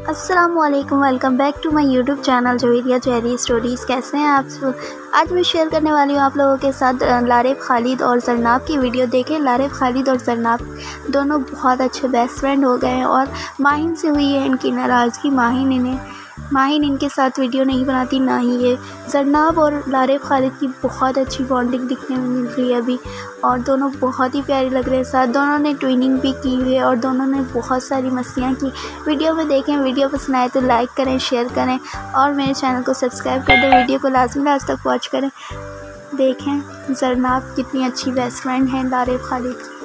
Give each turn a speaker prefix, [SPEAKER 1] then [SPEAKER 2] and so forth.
[SPEAKER 1] अस्सलामुअलैकुम, welcome back to my YouTube channel Joriya stories. कैसे हैं आप सब? आज मैं शेयर करने वाली हूँ आप लोगों के साथ लारिब खालिद और जरनाब की वीडियो। देखें, लारिब खालिद और जरनाब दोनों बहुत अच्छे बेस्ट फ्रेंड हो गए हैं और माहीन से हुई है इनकी नाराज़गी। माहीन इनके साथ वीडियो नहीं बनाती, ना ही ये। जरनाब और लारिब खालिद की बहुत अच्छी बॉन्डिंग दिखने में मिल रही है अभी, और दोनों बहुत ही प्यारे लग रहे हैं साथ। दोनों ने ट्विनिंग भी की हुई है और दोनों ने बहुत सारी मस्तियाँ की। वीडियो में देखें, वीडियो पसंद आए तो लाइक करें, शेयर करें और मेरे चैनल को सब्सक्राइब कर दें। वीडियो को लास्ट तक वॉच करें। देखें जरनाब कितनी अच्छी बेस्ट फ्रेंड है लारिब खालिद की।